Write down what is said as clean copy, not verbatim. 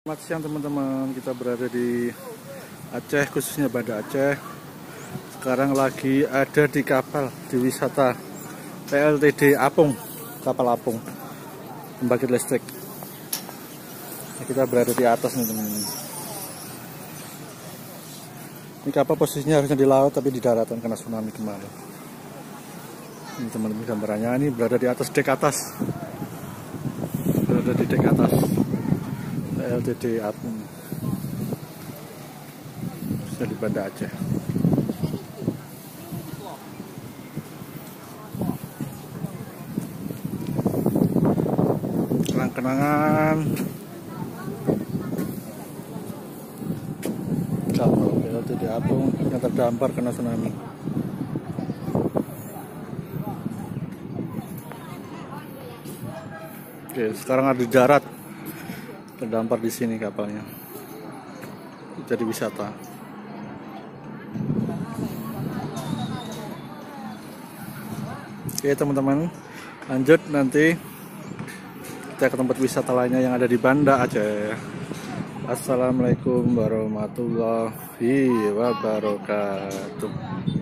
Selamat siang teman-teman, kita berada di Aceh, khususnya Banda Aceh. Sekarang lagi ada di kapal di wisata PLTD Apung, kapal apung pembangkit listrik. Kita berada di atas nih teman-teman. Ini kapal posisinya harusnya di laut tapi di daratan karena tsunami kemarin. Ini teman-teman gambarannya, ini berada di atas dek atas, berada di dek atas PLTD Apung, di Banda Aceh. Kenang-kenangan kapal PLTD Apung yang terdampar kena tsunami. Oke, sekarang ada di darat, terdampar di sini kapalnya. Jadi wisata. Oke teman-teman, lanjut nanti kita ke tempat wisata lainnya yang ada di Banda Aceh. Assalamualaikum warahmatullahi wabarakatuh.